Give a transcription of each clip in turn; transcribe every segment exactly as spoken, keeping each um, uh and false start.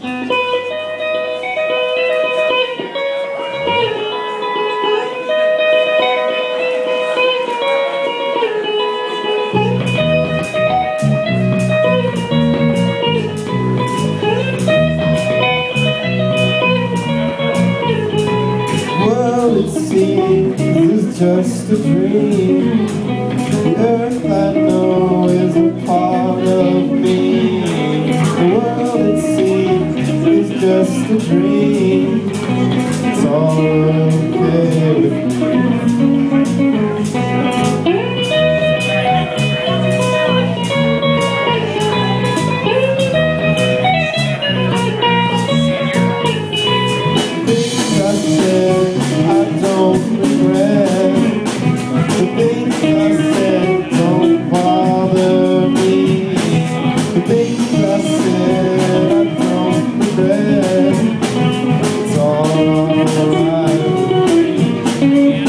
It seems it's just a dream. The earth I know is a part of me. The world it seems is just a dream. It's all okay with me. Things I said I don't regret. The things I said don't bother me. The things I said I don't regret. It's all alright with me.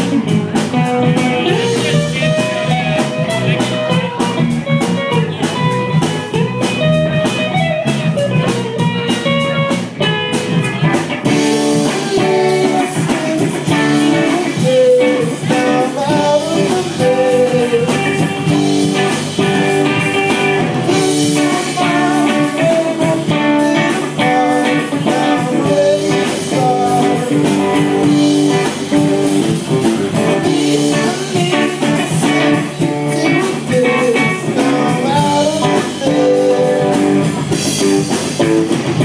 We'll be right back.